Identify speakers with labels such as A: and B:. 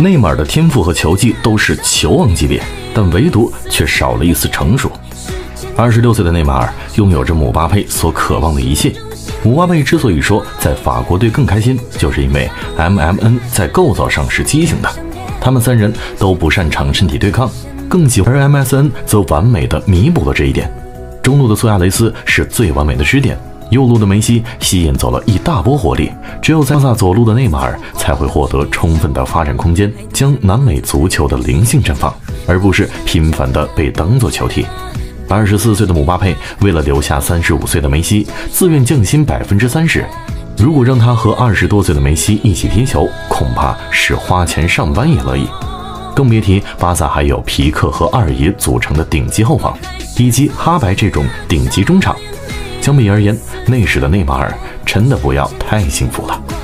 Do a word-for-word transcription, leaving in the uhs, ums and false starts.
A: 内马尔的天赋和球技都是球王级别，但唯独却少了一丝成熟。二十六岁的内马尔拥有着姆巴佩所渴望的一切。姆巴佩之所以说在法国队更开心，就是因为 M M N 在构造上是畸形的，他们三人都不擅长身体对抗，更喜欢，而 M S N 则完美的弥补了这一点。中路的苏亚雷斯是最完美的支点，右路的梅西吸引走了一大波火力，只有在左路的内马尔才会获得充分的发展空间，将南美足球的灵性绽放，而不是频繁的被当作球踢。二十四岁的姆巴佩为了留下三十五岁的梅西，自愿降薪百分之三十。如果让他和二十多岁的梅西一起踢球，恐怕是花钱上万也乐意。更别提巴萨还有皮克和二爷组成的顶级后防，以及哈白这种顶级中场。相比而言，那时的内马尔真的不要太幸福了。